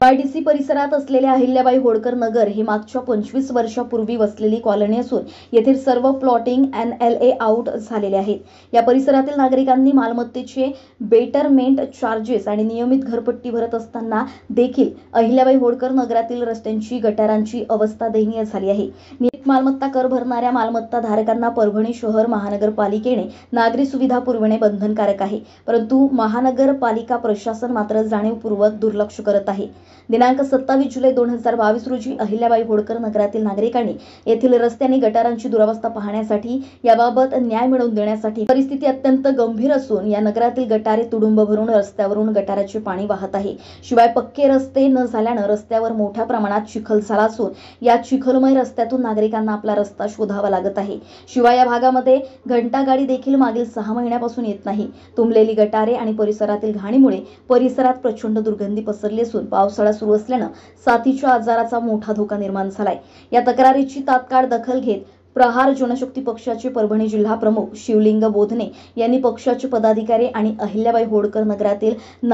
MIDC परिसरात असलेल्या अहिल्याबाई होळकर नगर ही मागच्या 25 वर्षापूर्वी वसलेली कॉलनी असून येथील सर्व प्लॉटिंग NLA आउट झालेले आहेत। या परिसरातील नागरिकांनी मालमत्तेचे बेटरमेंट चार्जेस आणि नियमित घरपट्टी भरत असताना देखील अहिल्याबाई होळकर नगरातील रस्त्यांची गटारांची अवस्था दयनीय झाली आहे। नियमित मालमत्ता कर भरणाऱ्या मालमत्ता धारकांना परभणी शहर महानगरपालिकेने नागरी सुविधा पुरविणे बंधनकारक आहे, परंतु महानगरपालिका प्रशासन मात्र जाणीवपूर्वक दुर्लक्ष करत आहे। दिनांक 27 जुलै 2022 रोजी अहिल्याबाई होळकर नगरातील नागरिकांनी येथील रस्ते आणि गटारांची दुरावस्था पाहण्यासाठी याबाबत न्याय मिळवून देण्यासाठी परिस्थिती अत्यंत गंभीर असून या नगरातील गटारे तुडुंब भरून रस्त्यावरून गटाराचे पाणी वाहत आहे। शिवाय पक्के रस्ते न झाल्याने रस्त्यावर मोठ्या प्रमाणात चिखल झाला असून या चिखलमय रस्त्यातून नागरिकांना आपला रस्ता शोधावा लागत आहे। शिवाय या भागामध्ये घंटागाडी देखील मागील 6 महिन्यापासून येत नाही। तुंबलेली गटारे आणि परिसरातील घाणीमुळे परिसरात प्रचंड दुर्गंधी पसरली असून पावसाळा सुरू असल्याने साथीच्या आजाराचा मोठा धोका निर्माण झालाय। या तक्रारीची तात्काळ दखल घेत प्रहार जनशक्ती पक्षाचे परभणी जिल्हा प्रमुख शिवलिंग बोधने यांनी पक्षाचे पदाधिकारी आणि अहिल्याबाई होळकर नगरातील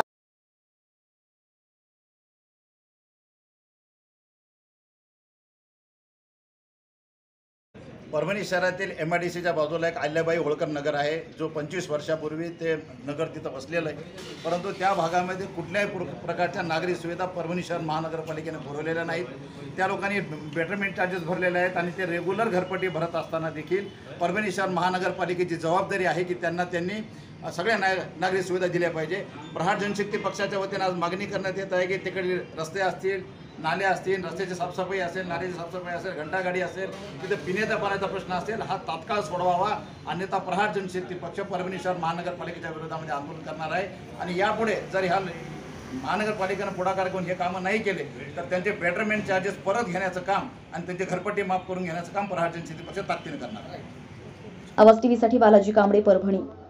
परभणी शहरातील MIDCच्या बाजूला एक अहिल्याबाई होळकर नगर आहे, जो 25 वर्षापूर्वी ते नगर तिथं बसलेलं आहे। परंतु त्या भागामध्ये कुठल्याही प्रकारच्या नागरी सुविधा परभणी शहर महानगरपालिकेने पुरवलेल्या नाहीत। त्या लोकांनी बेटरमेंट चार्जेस भरलेले आहेत आणि ते रेग्युलर घरपट्टी भरत असताना देखील परभणी शहर महानगरपालिकेची जबाबदारी आहे की त्यांनी सगळ्या नागरी सुविधा दिल्या पाहिजे। प्रहार जनशक्ती पक्षाच्या वतीने आज मागणी करण्यात येत आहे की तिकडे रस्ते असतील, नाले असतील, रस्त्याची साफसफाई असेल, नाल्याची साफसफाई असेल, घंटागाडी असेल, तिथे पिण्याच्या पाण्याचा प्रश्न असेल, हा तात्काळ सोडवावा, अन्यथा प्रहार जनशक्ती पक्ष परभणी शहर महानगरपालिकेच्या विरोधामध्ये आंदोलन करणार आहे। आणि यापुढे जर ह्या महानगरपालिकेनं पुढाकार घेऊन हे कामं नाही केले तर त्यांचे बेटरमेंट चार्जेस परत घेण्याचं काम आणि त्यांची घरपट्टी माफ करून घेण्याचं काम प्रहार जनशक्ती पक्ष ताकदीने करणार आहे। आवाज टीव्हीसाठी बालाजी कांबळे, परभणी।